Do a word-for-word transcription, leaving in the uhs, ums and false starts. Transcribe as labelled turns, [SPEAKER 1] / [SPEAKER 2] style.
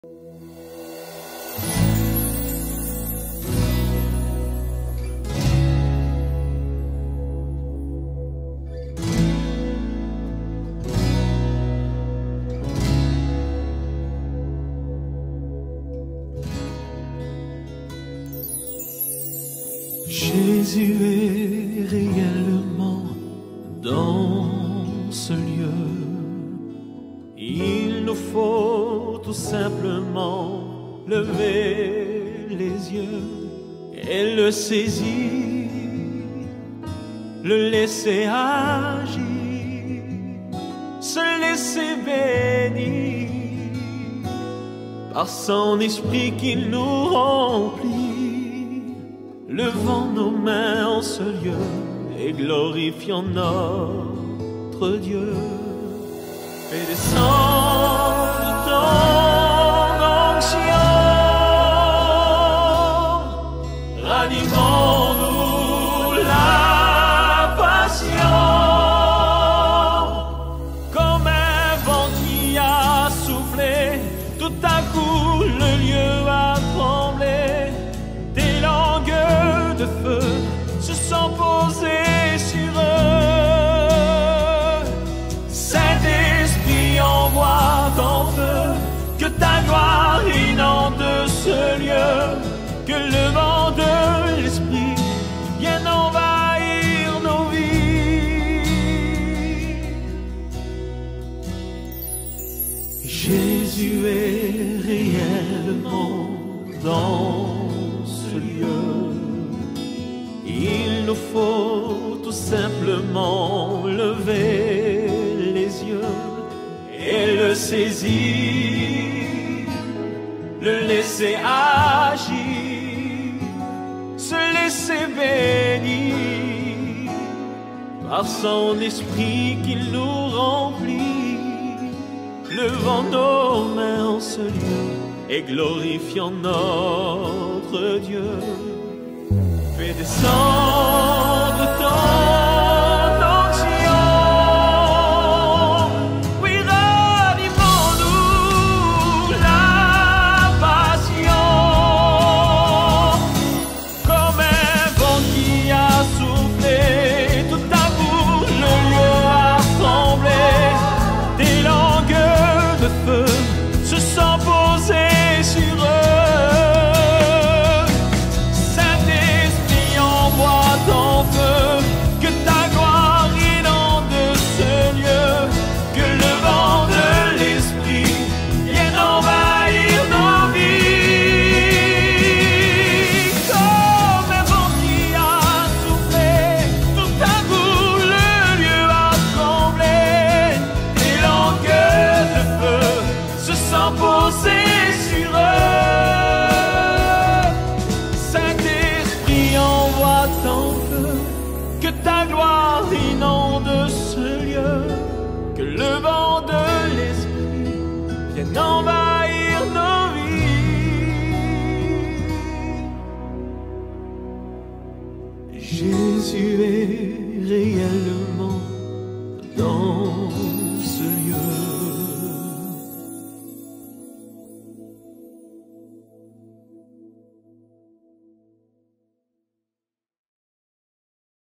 [SPEAKER 1] Jésus est réellement dans ce lieu. Il nous faut tout simplement lever les yeux et le saisir, le laisser agir, se laisser bénir par son esprit qui nous remplit, levant nos mains en ce lieu et glorifiant notre Dieu. Fais descendre ton onction, ranimons-nous la passion, comme un vent qui a soufflé, tout à coup le lieu a tremblé, des langues de feu se sont posées sur eux. Saint-Esprit, envoie ton feu, que ta gloire inonde ce lieu, que le vent de l'Esprit vienne envahir nos vies. Jésus est réellement dans ce lieu. Il nous faut tout simplement lever les yeux et le saisir, le laisser agir, se laisser bénir par son esprit qui nous remplit, levant nos mains en ce lieu et glorifiant notre Dieu. Fais descendre ton onction, oui, ranimons-nous la passion, comme un vent qui a soufflé, tout à coup le lieu a tremblé, des langues de feu se sont posées sur eux. Que ta gloire inonde ce lieu, que le vent de l'Esprit vienne envahir nos vies. Comme un vent qui a soufflé, tout à coup le lieu a tremblé, des langues de feu se sont posées sur eux. Saint-Esprit, envoie ton feu, que ta gloire inonde ce lieu, que le vent de l'Esprit vienne envahir nos vies. Jésus est réellement dans ce lieu.